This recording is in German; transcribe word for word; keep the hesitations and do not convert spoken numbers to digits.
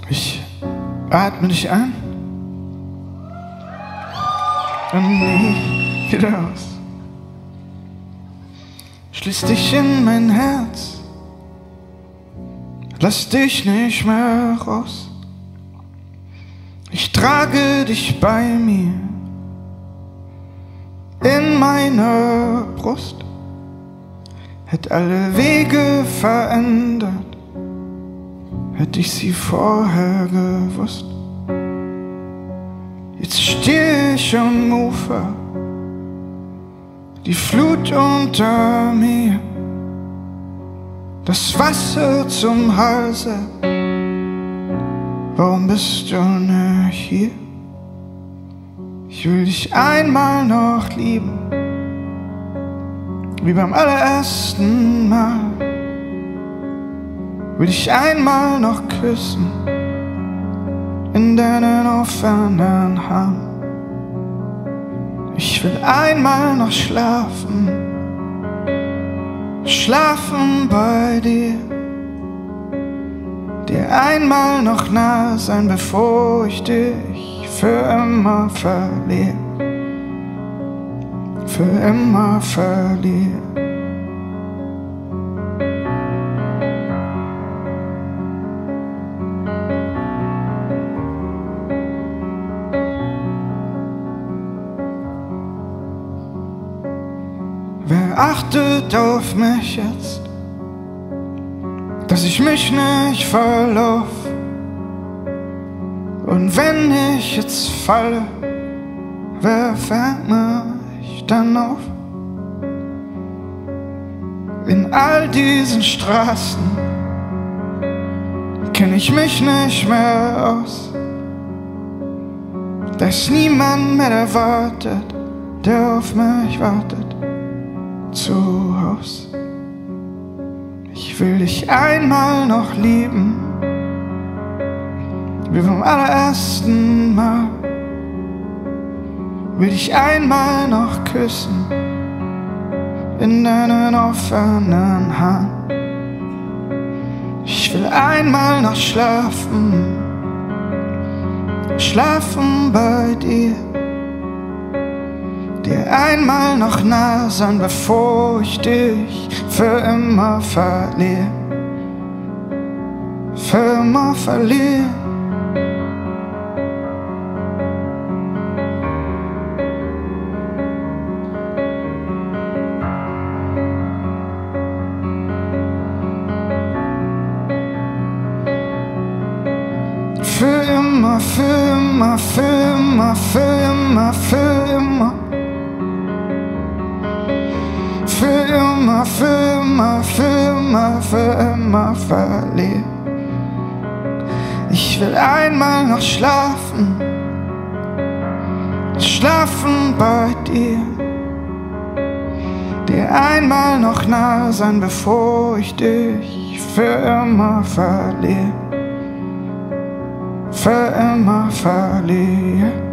Ich atme dich ein und nie wieder aus. Schließ dich in mein Herz, lass dich nicht mehr raus. Ich trage dich bei mir in meiner Brust. Hätt alle Wege verändert, hätt ich sie vorher gewusst. Jetzt steh ich am Ufer, die Flut unter mir, das Wasser zum Halse. Warum bist du nicht hier? Ich will dich einmal noch lieben, wie beim allerersten Mal. Will dich einmal noch küssen in deinen offenen Haaren. Ich will einmal noch schlafen, schlafen bei dir, dir einmal noch nah sein, bevor ich dich für immer verliere, für immer verliere. Wer achtet auf mich jetzt, dass ich mich nicht verlauf? Und wenn ich jetzt falle, wer fängt mich dann auf? In all diesen Straßen kenn ich mich nicht mehr aus. Da ist niemand mehr, der wartet, der auf mich wartet zu Haus. Ich will dich einmal noch lieben, wie beim allerersten Mal. Will dich einmal noch küssen in deinen offenen Haaren. Ich will einmal noch schlafen, schlafen bei dir, dir einmal noch nah sein, bevor ich dich für immer verliere, für immer verliere. Für immer, für immer, für immer, für immer, für immer. Für immer, für immer, für immer, für immer verliert. Ich will einmal noch schlafen, schlafen bei dir, dir einmal noch nah sein, bevor ich dich für immer verliere, für immer verliere.